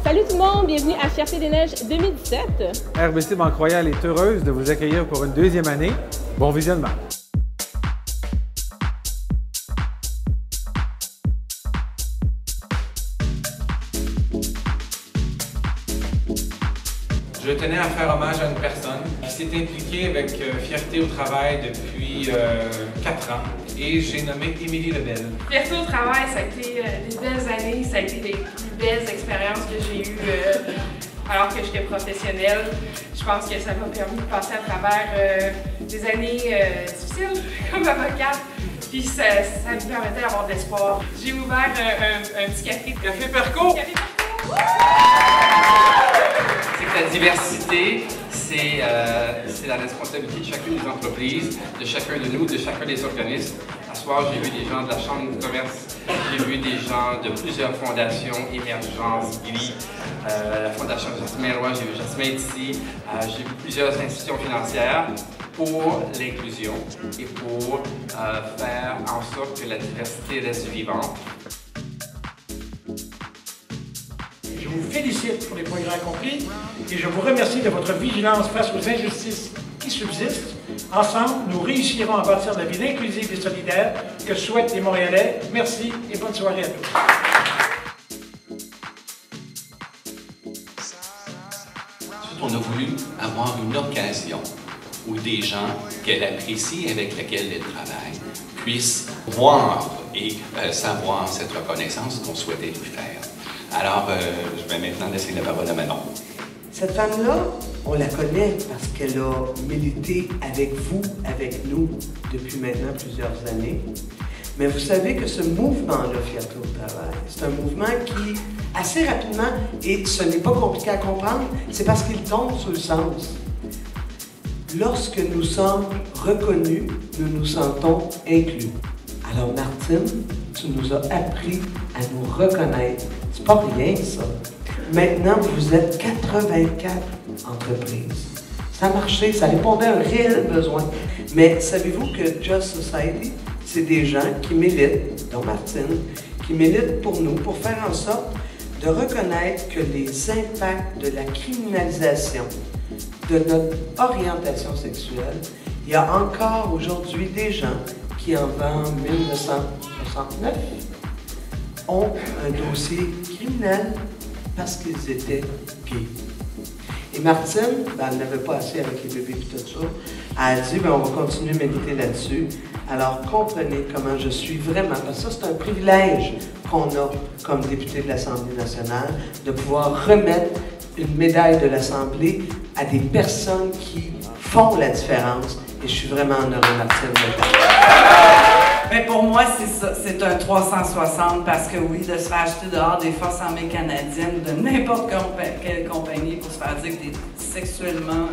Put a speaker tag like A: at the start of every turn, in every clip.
A: Salut tout le monde, bienvenue à Fierté des Neiges 2017.
B: RBC Banque Royale est heureuse de vous accueillir pour une deuxième année. Bon visionnement.
C: Je tenais à faire hommage à une personne qui s'est impliquée avec fierté au travail depuis 4 ans et j'ai nommé Émilie Lebel.
D: Fierté au travail, ça a été des belles années, ça a été des plus belles expériences que j'ai eues alors que j'étais professionnelle. Je pense que ça m'a permis de passer à travers des années difficiles comme avocate, puis ça me permettait d'avoir de l'espoir. J'ai ouvert un petit café.
C: Café Perco!
D: Café Perco!
E: La diversité, c'est la responsabilité de chacune des entreprises, de chacun de nous, de chacun des organismes. À ce soir, j'ai vu des gens de la Chambre de commerce, j'ai vu des gens de plusieurs fondations, Émergence, GRI, la Fondation Jasmin Roy, j'ai vu Jasmin ici, j'ai vu plusieurs institutions financières pour l'inclusion et pour faire en sorte que la diversité reste vivante.
F: Je vous félicite pour les progrès accomplis et je vous remercie de votre vigilance face aux injustices qui subsistent. Ensemble, nous réussirons à bâtir la ville inclusive et solidaire que souhaitent les Montréalais. Merci et bonne soirée à tous.
G: On a voulu avoir une occasion où des gens qu'elle apprécie et avec lesquels elle travaille puissent voir et savoir cette reconnaissance qu'on souhaitait lui faire. Alors, je vais maintenant laisser la parole à Manon.
H: Cette femme-là, on la connaît parce qu'elle a milité avec vous, avec nous, depuis maintenant plusieurs années. Mais vous savez que ce mouvement-là, Fierté au travail, c'est un mouvement qui, assez rapidement, et ce n'est pas compliqué à comprendre, c'est parce qu'il tombe sous le sens. Lorsque nous sommes reconnus, nous nous sentons inclus. Alors, Martine, tu nous as appris à nous reconnaître. C'est pas rien, ça. Maintenant, vous êtes 84 entreprises. Ça a marché, ça répondait à un réel besoin. Mais savez-vous que Just Society, c'est des gens qui militent, dont Martine, qui militent pour nous, pour faire en sorte de reconnaître que les impacts de la criminalisation de notre orientation sexuelle, il y a encore aujourd'hui des gens qui, en 1969, ont un dossier criminel parce qu'ils étaient gays. Et Martine, elle n'avait pas assez avec les bébés et tout ça. Elle a dit, on va continuer à méditer là-dessus. Alors comprenez comment je suis vraiment, parce que ça c'est un privilège qu'on a comme député de l'Assemblée nationale, de pouvoir remettre une médaille de l'Assemblée à des personnes qui font la différence. Et je suis vraiment honorée, Martine.
I: Mais pour moi, c'est ça. C'est un 360 parce que oui, de se faire acheter dehors des forces armées canadiennes de n'importe quelle compagnie pour se faire dire que t'es sexuellement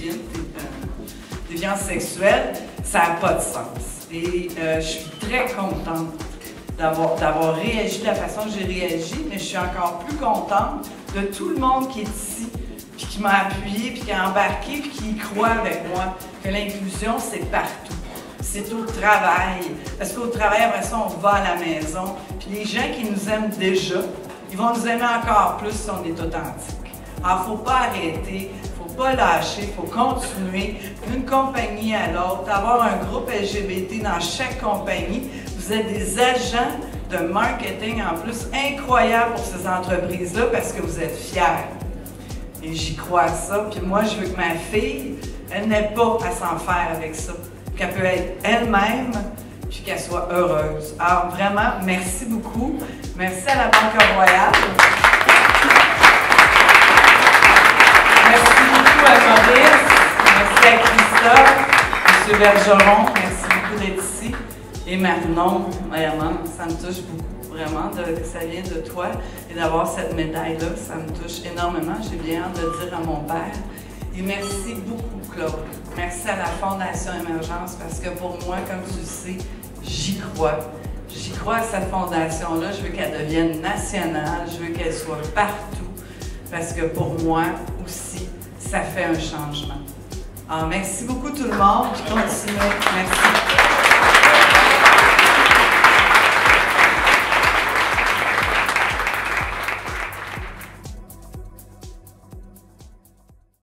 I: déviant sexuelle, ça n'a pas de sens. Et je suis très contente d'avoir réagi de la façon que j'ai réagi, mais je suis encore plus contente de tout le monde qui est ici, puis qui m'a appuyé, puis qui a embarqué, puis qui y croit avec moi, que l'inclusion, c'est partout. C'est au travail. Parce qu'au travail, après ça, on va à la maison. Puis les gens qui nous aiment déjà, ils vont nous aimer encore plus si on est authentique. Alors, il ne faut pas arrêter, il ne faut pas lâcher, il faut continuer d'une compagnie à l'autre, avoir un groupe LGBT dans chaque compagnie. Vous êtes des agents de marketing en plus incroyables pour ces entreprises-là parce que vous êtes fiers. Et j'y crois à ça. Puis moi, je veux que ma fille, elle n'ait pas à s'en faire avec ça. Qu'elle peut être elle-même, puis qu'elle soit heureuse. Alors vraiment, merci beaucoup. Merci à la Banque Royale. Merci beaucoup à Maurice. Merci à Christophe, M. Bergeron. Merci beaucoup d'être ici. Et Manon, vraiment, ça me touche beaucoup. Vraiment, que ça vient de toi. Et d'avoir cette médaille-là, ça me touche énormément. J'ai bien hâte de le dire à mon père. Et merci beaucoup, Claude. Merci à la Fondation Émergence parce que pour moi, comme tu le sais, j'y crois. J'y crois à cette fondation-là. Je veux qu'elle devienne nationale. Je veux qu'elle soit partout parce que pour moi aussi, ça fait un changement. Alors, merci beaucoup tout le monde. Puis continuez. Merci.